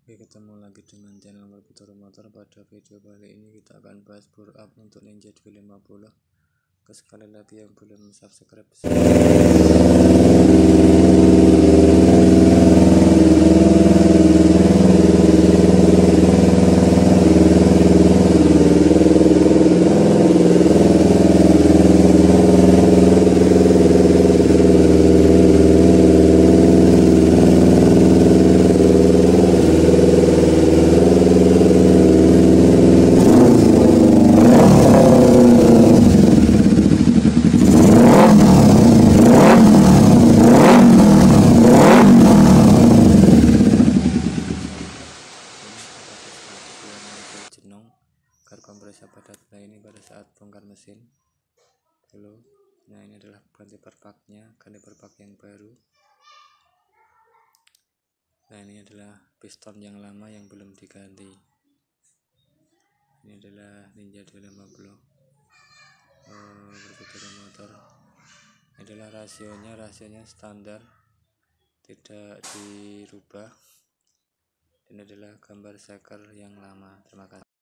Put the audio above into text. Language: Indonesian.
Oke, ketemu lagi dengan channel Berputar Motor. Pada video kali ini kita akan bahas power up untuk Ninja 250. Sekali lagi yang belum subscribe, jenong agar kompresor pada ini pada saat bongkar mesin dulu. Nah, ini adalah ganti perpaknya, ganti perpak yang baru. Nah, ini adalah piston yang lama yang belum diganti. Ini adalah Ninja 250 berputar motor. Ini adalah rasionya standar, tidak dirubah. Ini adalah gambar seker yang lama. Terima kasih.